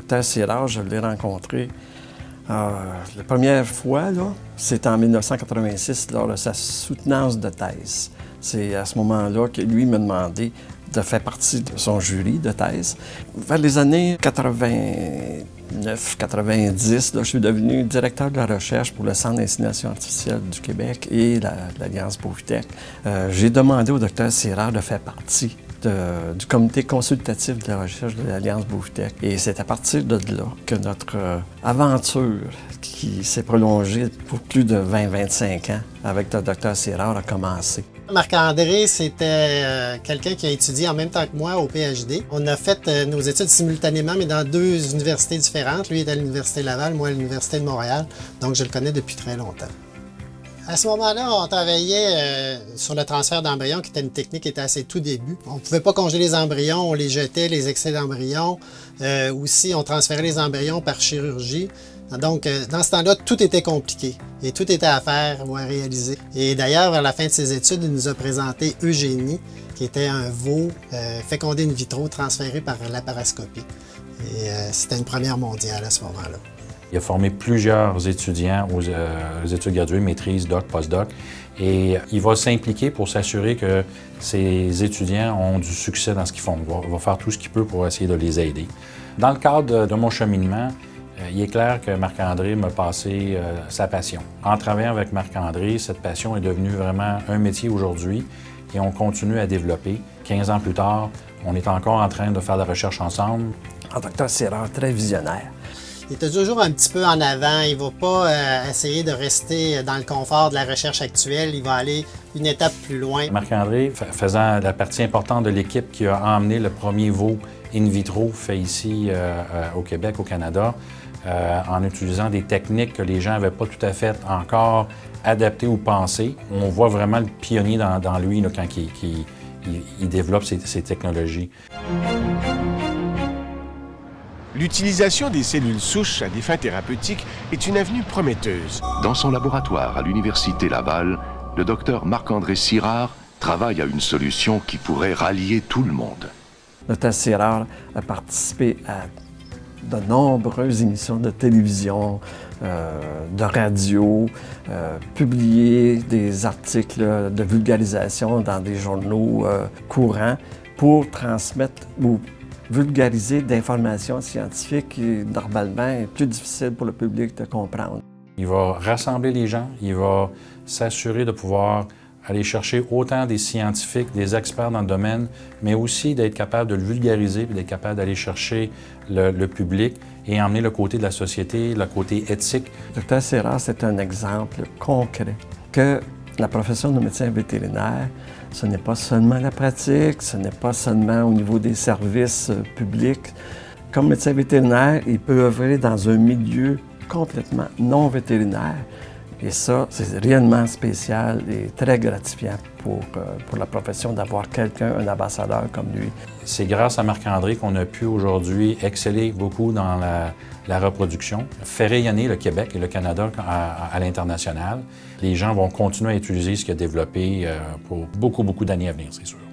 Dr Sirard, je l'ai rencontré la première fois, c'était en 1986, lors de sa soutenance de thèse. C'est à ce moment-là que lui m'a demandé de faire partie de son jury de thèse. Vers les années 89-90, je suis devenu directeur de la recherche pour le Centre d'insémination artificielle du Québec et l'Alliance Beauvitech. J'ai demandé au Dr Sirard de faire partie du comité consultatif de la recherche de l'Alliance Beauvitech. Et c'est à partir de là que notre aventure, qui s'est prolongée pour plus de 20-25 ans avec le Dr Sirard, a commencé. Marc-André, c'était quelqu'un qui a étudié en même temps que moi au PhD. On a fait nos études simultanément, mais dans deux universités différentes. Lui est à l'Université Laval, moi à l'Université de Montréal. Donc, je le connais depuis très longtemps. À ce moment-là, on travaillait sur le transfert d'embryons, qui était une technique qui était à ses tout débuts. On ne pouvait pas congeler les embryons, on les jetait, les excès d'embryons. Aussi, on transférait les embryons par chirurgie. Donc, dans ce temps-là, tout était compliqué et tout était à faire ou à réaliser. Et d'ailleurs, vers la fin de ses études, il nous a présenté Eugénie, qui était un veau fécondé in vitro transféré par laparoscopie. Et c'était une première mondiale à ce moment-là. Il a formé plusieurs étudiants aux études graduées, maîtrise, doc, post-doc, et il va s'impliquer pour s'assurer que ces étudiants ont du succès dans ce qu'ils font. Il va faire tout ce qu'il peut pour essayer de les aider. Dans le cadre de mon cheminement, il est clair que Marc-André m'a passé sa passion. En travaillant avec Marc-André, cette passion est devenue vraiment un métier aujourd'hui et on continue à développer. 15 ans plus tard, on est encore en train de faire de la recherche ensemble. Un Dr Sirard très visionnaire. Il était toujours un petit peu en avant. Il ne va pas essayer de rester dans le confort de la recherche actuelle. Il va aller une étape plus loin. Marc-André, faisant la partie importante de l'équipe qui a emmené le premier veau in vitro fait ici au Québec, au Canada, en utilisant des techniques que les gens n'avaient pas tout à fait encore adaptées ou pensées. On voit vraiment le pionnier dans lui là, quand il développe ces technologies. L'utilisation des cellules souches à des fins thérapeutiques est une avenue prometteuse. Dans son laboratoire à l'Université Laval, le docteur Marc-André Sirard travaille à une solution qui pourrait rallier tout le monde. Le Dr Sirard a participé à de nombreuses émissions de télévision, de radio, publié des articles de vulgarisation dans des journaux courants pour transmettre ou vulgariser d'informations scientifiques qui, normalement, est plus difficile pour le public de comprendre. Il va rassembler les gens, il va s'assurer de pouvoir aller chercher autant des scientifiques, des experts dans le domaine, mais aussi d'être capable de le vulgariser, puis d'être capable d'aller chercher le public et emmener le côté de la société, le côté éthique. Dr Sirard, c'est un exemple concret que la profession de médecin vétérinaire, ce n'est pas seulement la pratique, ce n'est pas seulement au niveau des services publics. Comme médecin vétérinaire, il peut œuvrer dans un milieu complètement non vétérinaire. Et ça, c'est réellement spécial et très gratifiant pour la profession d'avoir quelqu'un, un ambassadeur comme lui. C'est grâce à Marc-André qu'on a pu aujourd'hui exceller beaucoup dans la reproduction, faire rayonner le Québec et le Canada à l'international. Les gens vont continuer à utiliser ce qu'il a développé pour beaucoup d'années à venir, c'est sûr.